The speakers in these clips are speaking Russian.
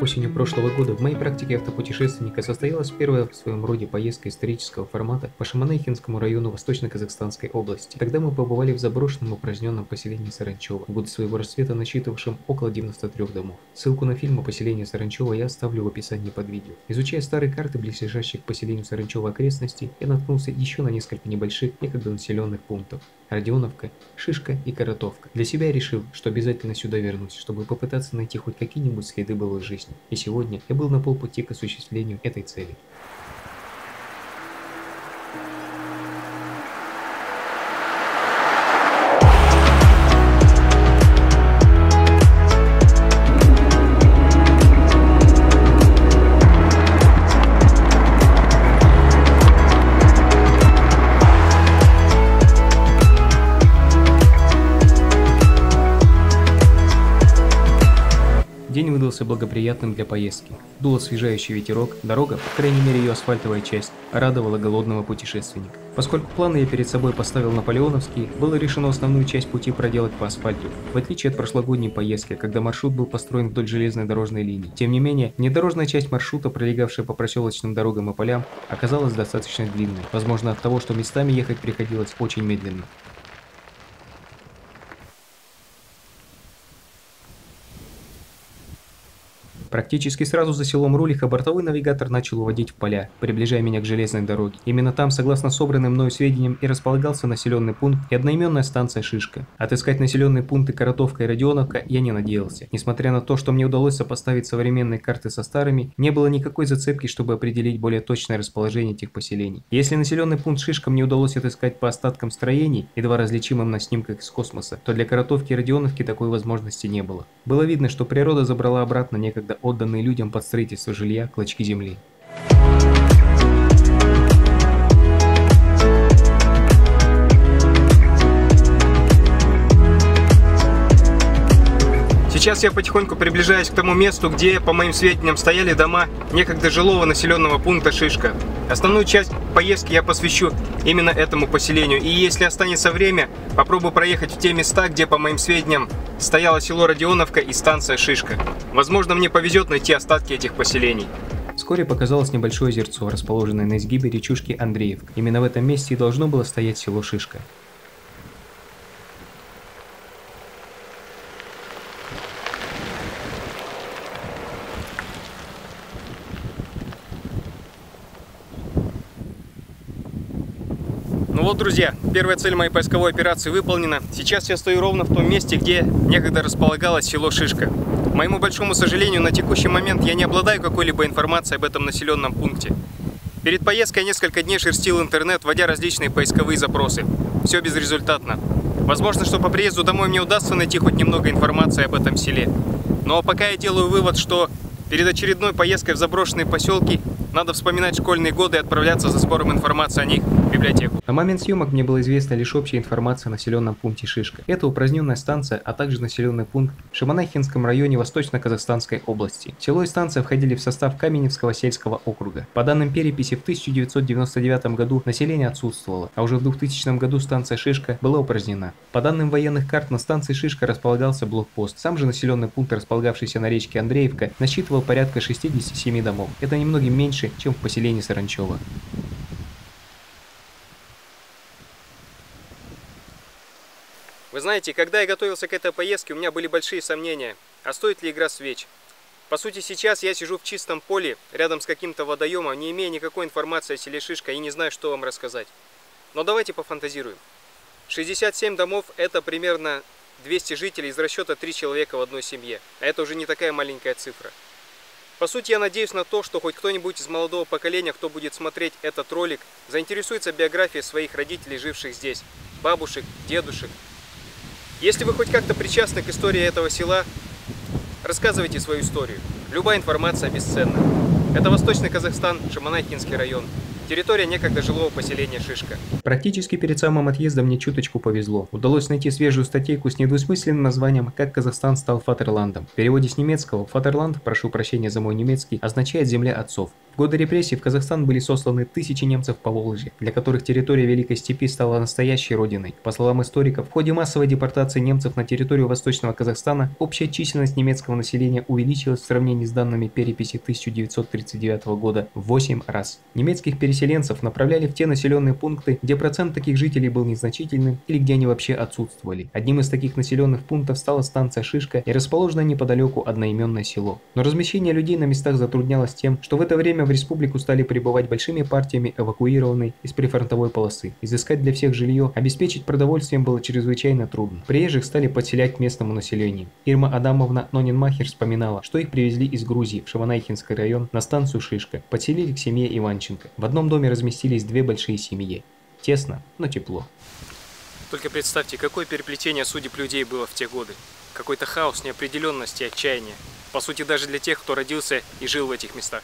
Осенью прошлого года в моей практике автопутешественника состоялась первая в своем роде поездка исторического формата по Шемонаихинскому району Восточно-Казахстанской области. Тогда мы побывали в заброшенном упраздненном поселении Саранчево, в годы своего расцвета насчитывавшем около 93 домов. Ссылку на фильм о поселении Саранчево я оставлю в описании под видео. Изучая старые карты близлежащих к поселению Саранчево окрестностей, я наткнулся еще на несколько небольших, некогда населенных пунктов. Родионовка, Шишка и Коротовка. Для себя я решил, что обязательно сюда вернусь, чтобы попытаться найти хоть какие-нибудь следы былой жизни. И сегодня я был на полпути к осуществлению этой цели. День выдался благоприятным для поездки. Дул освежающий ветерок, дорога, по крайней мере ее асфальтовая часть, радовала голодного путешественника. Поскольку планы я перед собой поставил наполеоновские, было решено основную часть пути проделать по асфальту, в отличие от прошлогодней поездки, когда маршрут был построен вдоль железной дорожной линии. Тем не менее, внедорожная часть маршрута, пролегавшая по проселочным дорогам и полям, оказалась достаточно длинной, возможно от того, что местами ехать приходилось очень медленно. Практически сразу за селом Рулиха бортовой навигатор начал уводить в поля, приближая меня к железной дороге. Именно там, согласно собранным мною сведениям, и располагался населенный пункт и одноименная станция Шишка. Отыскать населенные пункты Коротовка и Родионовка я не надеялся. Несмотря на то, что мне удалось сопоставить современные карты со старыми, не было никакой зацепки, чтобы определить более точное расположение этих поселений. Если населенный пункт Шишка мне удалось отыскать по остаткам строений, едва различимым на снимках из космоса, то для Коротовки и Родионовки такой возможности не было. Было видно, что природа забрала обратно некогда отданные людям под строительство жилья клочки земли. Сейчас я потихоньку приближаюсь к тому месту, где, по моим сведениям, стояли дома некогда жилого населенного пункта Шишка. Основную часть поездки я посвящу именно этому поселению. И если останется время, попробую проехать в те места, где, по моим сведениям, стояло село Родионовка и станция Шишка. Возможно, мне повезет найти остатки этих поселений. Вскоре показалось небольшое озерцо, расположенное на изгибе речушки Андреевка. Именно в этом месте и должно было стоять село Шишка. Ну вот, друзья, первая цель моей поисковой операции выполнена. Сейчас я стою ровно в том месте, где некогда располагалось село Шишка. К моему большому сожалению, на текущий момент я не обладаю какой-либо информацией об этом населенном пункте. Перед поездкой я несколько дней шерстил интернет, вводя различные поисковые запросы. Все безрезультатно. Возможно, что по приезду домой мне удастся найти хоть немного информации об этом селе. Но пока я делаю вывод, что перед очередной поездкой в заброшенные поселки надо вспоминать школьные годы и отправляться за сбором информации о них в библиотеку. На момент съемок мне было известно лишь общая информация о населенном пункте Шишка. Это упраздненная станция, а также населенный пункт в Шемонаихинском районе Восточно-Казахстанской области. Село и станция входили в состав Каменевского сельского округа. По данным переписи, в 1999 году население отсутствовало, а уже в 2000 году станция Шишка была упразднена. По данным военных карт, на станции Шишка располагался блокпост. Сам же населенный пункт, располагавшийся на речке Андреевка, насчитывал порядка 67 домов. Это немногим меньше, чем в поселении Саранчево. Вы знаете, когда я готовился к этой поездке, у меня были большие сомнения, а стоит ли игра свеч. По сути, сейчас я сижу в чистом поле, рядом с каким-то водоемом, не имея никакой информации о селе Шишка и не знаю, что вам рассказать. Но давайте пофантазируем. 67 домов – это примерно 200 жителей из расчета 3 человека в одной семье, а это уже не такая маленькая цифра. По сути, я надеюсь на то, что хоть кто-нибудь из молодого поколения, кто будет смотреть этот ролик, заинтересуется биографией своих родителей, живших здесь, бабушек, дедушек. Если вы хоть как-то причастны к истории этого села, рассказывайте свою историю. Любая информация бесценна. Это Восточный Казахстан, Шемонаихинский район. Территория некогда жилого поселения Шишка. Практически перед самым отъездом мне чуточку повезло. Удалось найти свежую статейку с недвусмысленным названием «Как Казахстан стал Фатерландом». В переводе с немецкого «Фатерланд», прошу прощения за мой немецкий, означает «земля отцов». В годы репрессий в Казахстан были сосланы тысячи немцев по Волжье, для которых территория Великой Степи стала настоящей родиной. По словам историков, в ходе массовой депортации немцев на территорию Восточного Казахстана общая численность немецкого населения увеличилась в сравнении с данными переписи 1939 года в 8 раз. Немецких переселенцев направляли в те населенные пункты, где процент таких жителей был незначительным или где они вообще отсутствовали. Одним из таких населенных пунктов стала станция Шишка и расположенное неподалеку одноименное село. Но размещение людей на местах затруднялось тем, что в это время в республику стали прибывать большими партиями эвакуированной из прифронтовой полосы. Изыскать для всех жилье, обеспечить продовольствием было чрезвычайно трудно. Приезжих стали подселять к местному населению. Ирма Адамовна Ноненмахер вспоминала, что их привезли из Грузии в Шаванайхинский район на станцию Шишка. Подселили к семье Иванченко. В одном доме разместились две большие семьи. Тесно, но тепло. Только представьте, какое переплетение судеб людей было в те годы. Какой-то хаос, неопределенности, отчаяния. По сути, даже для тех, кто родился и жил в этих местах.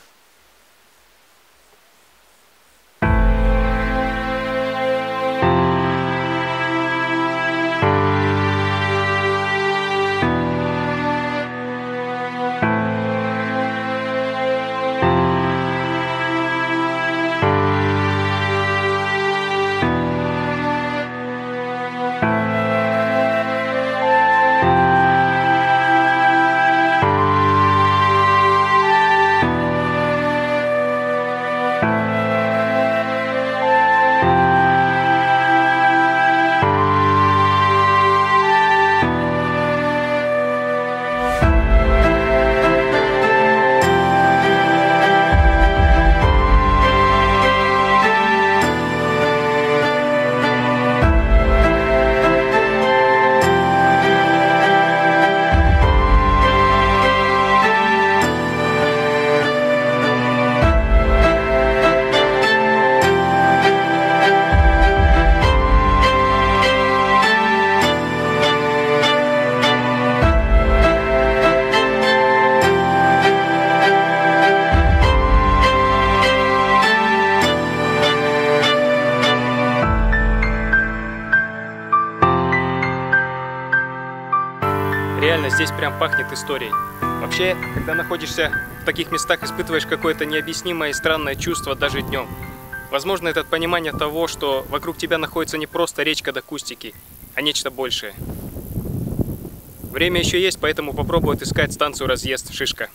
Реально, здесь прям пахнет историей. Вообще, когда находишься в таких местах, испытываешь какое-то необъяснимое и странное чувство даже днем. Возможно, это понимание того, что вокруг тебя находится не просто речка да кустики, а нечто большее. Время еще есть, поэтому попробую отыскать станцию разъезд Шишка.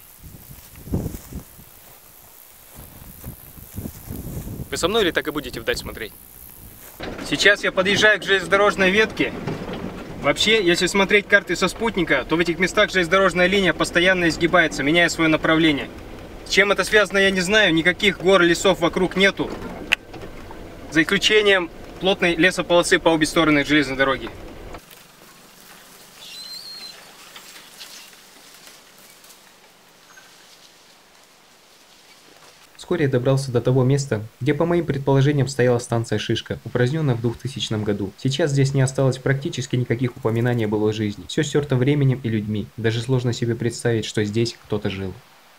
Вы со мной или так и будете вдаль смотреть? Сейчас я подъезжаю к железнодорожной ветке. Вообще, если смотреть карты со спутника, то в этих местах железнодорожная линия постоянно изгибается, меняя свое направление. С чем это связано, я не знаю, никаких гор, лесов вокруг нету. За исключением плотной лесополосы по обе стороны железной дороги. Вскоре я добрался до того места, где, по моим предположениям, стояла станция Шишка, упраздненная в 2000 году. Сейчас здесь не осталось практически никаких упоминаний о былой жизни. Все стерто временем и людьми. Даже сложно себе представить, что здесь кто-то жил.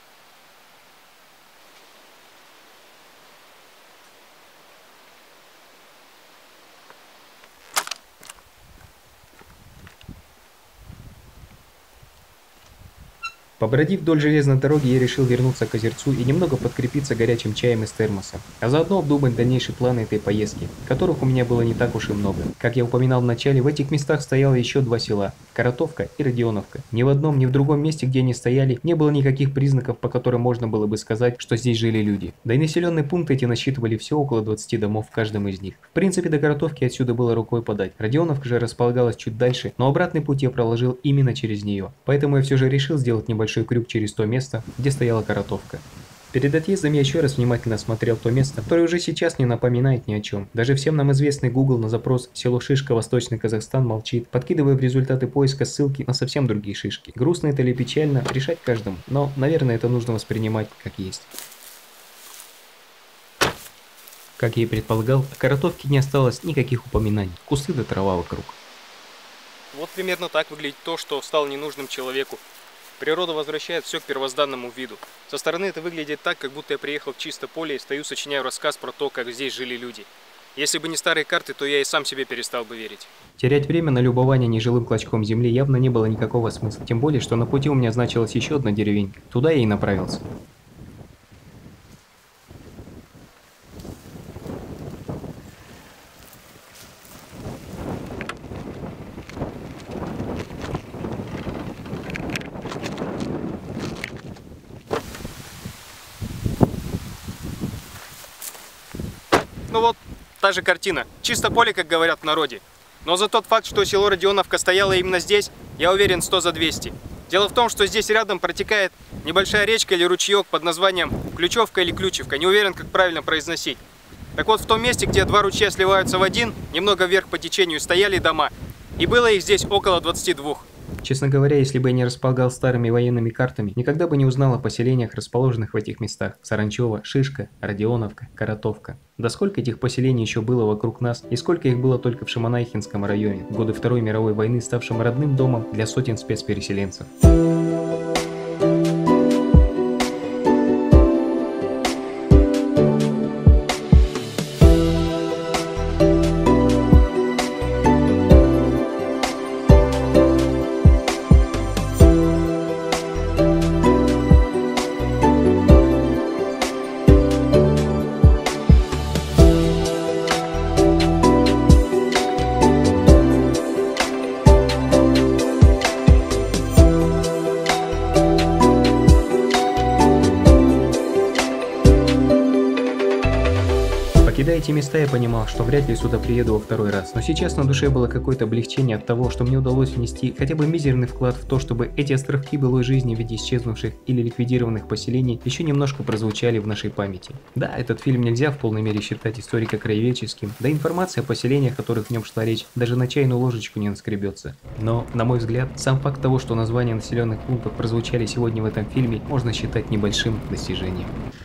Побродив вдоль железной дороги, я решил вернуться к озерцу и немного подкрепиться горячим чаем из термоса, а заодно обдумать дальнейшие планы этой поездки, которых у меня было не так уж и много. Как я упоминал в начале, в этих местах стояло еще два села – Коротовка и Родионовка. Ни в одном, ни в другом месте, где они стояли, не было никаких признаков, по которым можно было бы сказать, что здесь жили люди. Да и населенные пункты эти насчитывали всего около 20 домов в каждом из них. В принципе, до Коротовки отсюда было рукой подать. Родионовка же располагалась чуть дальше, но обратный путь я проложил именно через нее. Поэтому я все же решил сделать небольшой крюк через то место, где стояла Коротовка. Перед отъездом я еще раз внимательно осмотрел то место, которое уже сейчас не напоминает ни о чем. Даже всем нам известный Google на запрос «Село Шишка, Восточный Казахстан» молчит, подкидывая в результаты поиска ссылки на совсем другие шишки. Грустно это или печально, решать каждому, но, наверное, это нужно воспринимать как есть. Как я и предполагал, о Коротовке не осталось никаких упоминаний, кусты да трава вокруг. Вот примерно так выглядит то, что стало ненужным человеку. Природа возвращает все к первозданному виду. Со стороны это выглядит так, как будто я приехал в чисто поле и стою, сочиняю рассказ про то, как здесь жили люди. Если бы не старые карты, то я и сам себе перестал бы верить. Терять время на любование нежилым клочком земли явно не было никакого смысла. Тем более, что на пути у меня значилась еще одна деревенька. Туда я и направился. та же картина. Чисто поле, как говорят в народе. Но за тот факт, что село Родионовка стояло именно здесь, я уверен 100 за 200. Дело в том, что здесь рядом протекает небольшая речка или ручеек под названием Ключевка или Ключевка. Не уверен, как правильно произносить. Так вот, в том месте, где два ручья сливаются в один, немного вверх по течению, стояли дома. И было их здесь около 22. Честно говоря, если бы я не располагал старыми военными картами, никогда бы не узнал о поселениях, расположенных в этих местах. Саранчево, Шишка, Родионовка, Коротовка. Да сколько этих поселений еще было вокруг нас, и сколько их было только в Шемонайхинском районе, в годы Второй мировой войны, ставшем родным домом для сотен спецпереселенцев. Покидая эти места, я понимал, что вряд ли сюда приеду во второй раз, но сейчас на душе было какое-то облегчение от того, что мне удалось внести хотя бы мизерный вклад в то, чтобы эти островки былой жизни в виде исчезнувших или ликвидированных поселений еще немножко прозвучали в нашей памяти. Да, этот фильм нельзя в полной мере считать историко-краеведческим, да информация о поселениях, о которых в нем шла речь, даже на чайную ложечку не наскребется. Но, на мой взгляд, сам факт того, что названия населенных пунктов прозвучали сегодня в этом фильме, можно считать небольшим достижением.